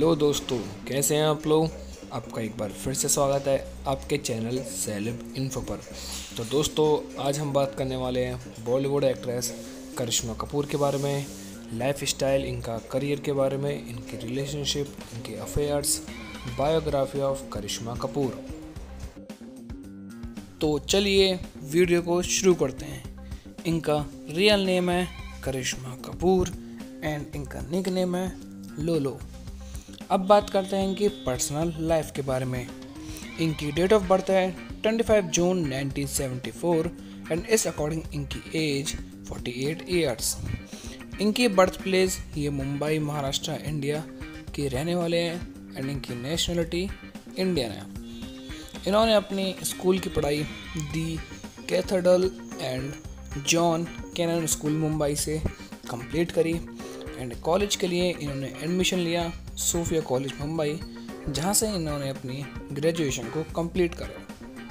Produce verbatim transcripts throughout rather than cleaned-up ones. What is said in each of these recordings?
Hello दोस्तों, कैसे हैं आप लोग। आपका एक बार फिर से स्वागत है आपके चैनल सेलेब इन्फो पर। तो दोस्तों, आज हम बात करने वाले हैं बॉलीवुड एक्ट्रेस करिश्मा कपूर के बारे में, लाइफ स्टाइल, इनका करियर के बारे में, इनकी रिलेशनशिप, इनके affairs, biography of Karisma Kapoor. तो चलिए वीडियो को शुरू करते हैं। इनका रियल नेम है करिश्मा कपूर एंड इनका निक नेम है लोलो। अब बात करते हैं इनकी पर्सनल लाइफ के बारे में। इनकी डेट ऑफ बर्थ है पच्चीस जून नाइनटीन सेवेंटी फोर एंड इस अकॉर्डिंग इनकी एज अड़तालीस ईयर्स। इनकी बर्थ प्लेस ये मुंबई महाराष्ट्र इंडिया के रहने वाले हैं एंड इनकी नेशनलिटी इंडियन है। इन्होंने अपनी स्कूल की पढ़ाई the cathedral and John Cannon school Mumbai से कंप्लीट करी एंड कॉलेज के लिए इन्होंने एडमिशन लिया सोफिया कॉलेज मुंबई, जहां से इन्होंने अपनी ग्रेजुएशन को कंप्लीट करा।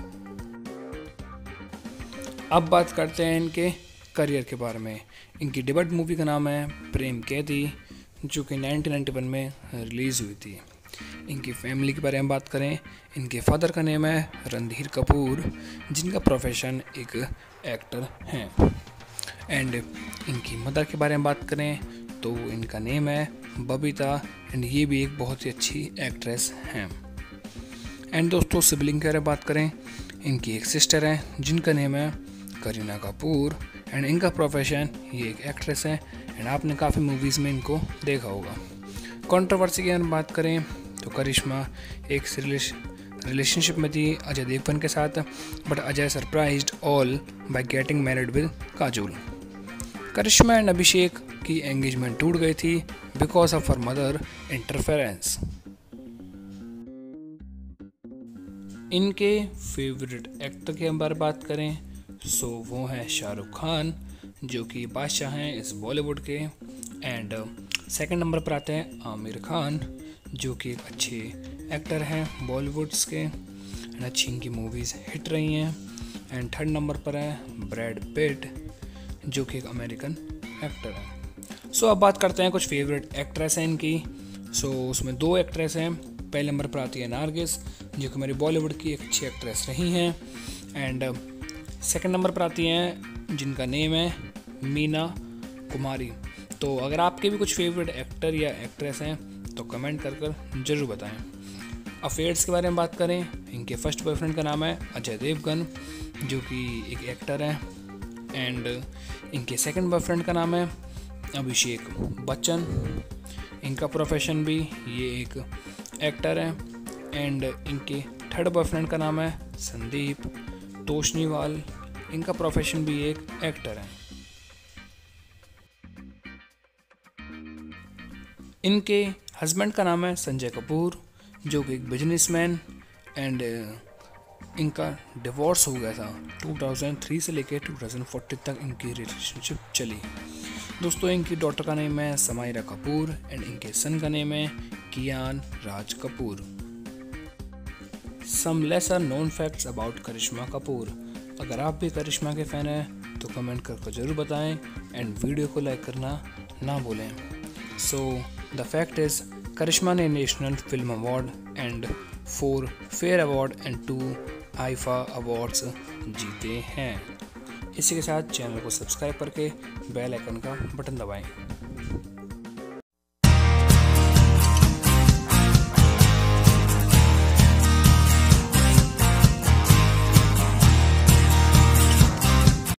अब बात करते हैं इनके करियर के बारे में। इनकी डेब्यू मूवी का नाम है प्रेम कैदी, जो कि नाइनटीन नाइंटी वन में रिलीज़ हुई थी। इनकी फैमिली के बारे में बात करें, इनके फादर का नेम है रणधीर कपूर, जिनका प्रोफेशन एक एक्टर हैं। एंड इनकी मदर के बारे में बात करें तो इनका नेम है बबीता एंड ये भी एक बहुत ही अच्छी एक्ट्रेस हैं। एंड दोस्तों, सिबलिंग के बारे में बात करें, इनकी एक सिस्टर है जिनका नेम है करीना कपूर एंड इनका प्रोफेशन ये एक एक्ट्रेस है एंड आपने काफ़ी मूवीज़ में इनको देखा होगा। कंट्रोवर्सी की अगर बात करें तो करिश्मा एक रिलेशनशिप में थी अजय देवगन के साथ, but Ajay surprised all by getting married with Kajol. Karisma and Abhishek की एंगेजमेंट टूट गई थी because of her mother interference. इनके फेवरेट एक्टर के बारे में बात करें सो वो हैं शाहरुख खान, जो कि बादशाह हैं इस बॉलीवुड के। एंड सेकंड नंबर पर आते हैं आमिर खान, जो कि एक अच्छे एक्टर हैं बॉलीवुड्स के एंड अच्छी इनकी मूवीज़ हिट रही हैं। एंड थर्ड नंबर पर है ब्रैड पिट, जो कि एक अमेरिकन एक्टर है। सो so, अब बात करते हैं कुछ फेवरेट एक्ट्रेस हैं इनकी। सो so, उसमें दो एक्ट्रेस हैं। पहले नंबर पर आती है नारगिस, जो कि मेरी बॉलीवुड की एक अच्छी एक्ट्रेस रही हैं। एंड सेकंड नंबर पर आती हैं जिनका नेम है मीना कुमारी। तो अगर आपके भी कुछ फेवरेट एक्टर या एक्ट्रेस हैं तो कमेंट कर कर ज़रूर बताएं। अफेयर्स के बारे में बात करें, इनके फर्स्ट बॉयफ्रेंड का नाम है अजय देवगन, जो कि एक एक्टर है। एंड इनके सेकंड बॉयफ्रेंड का नाम है अभिषेक बच्चन, इनका प्रोफेशन भी ये एक एक्टर है। एंड इनके थर्ड बॉयफ्रेंड का नाम है संदीप तोशनीवाल, इनका प्रोफेशन भी एक एक्टर है। इनके हस्बैंड का नाम है संजय कपूर, जो कि एक बिजनेसमैन एंड इनका डिवोर्स हो गया था दो हज़ार तीन से लेकर दो हज़ार चालीस तक इनकी रिलेशनशिप चली। दोस्तों, इनकी डॉटर का नेम है समायरा कपूर एंड इनके सन का नेम है Kiaan Raj Kapoor. Some lesser known facts about Karisma Kapoor. अगर आप भी करिश्मा के फ़ैन हैं तो कमेंट करके ज़रूर बताएं एंड वीडियो को लाइक करना ना भूलें। So the fact is Karisma ने national film award and filmfare award and two IIFA awards जीते हैं। इसी के साथ चैनल को सब्सक्राइब करके बेल आइकन का बटन दबाएं।